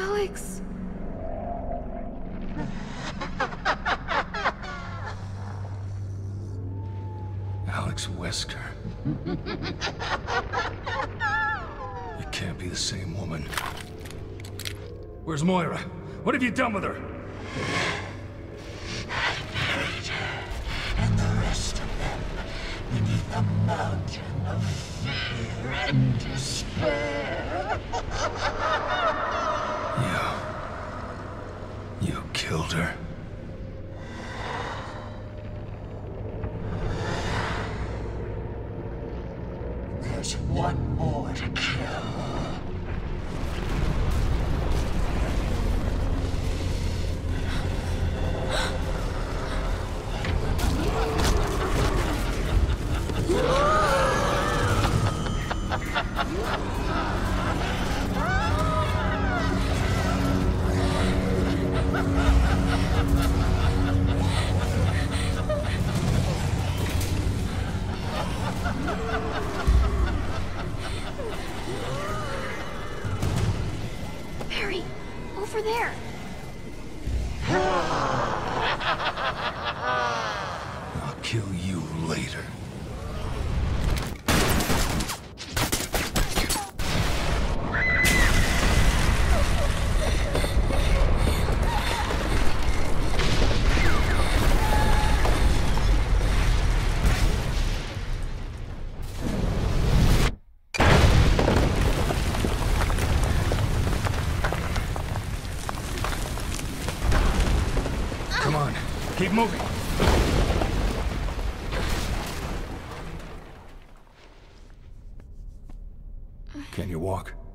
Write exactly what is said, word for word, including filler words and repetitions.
Alex. Alex Wesker. You can't be the same woman. Where's Moira? What have you done with her? Buried her and the rest of them beneath a mountain of fear and despair. You... You killed her? There's one more to kill. Barry, over there. I'll kill you later. Come on, keep moving. Can you walk?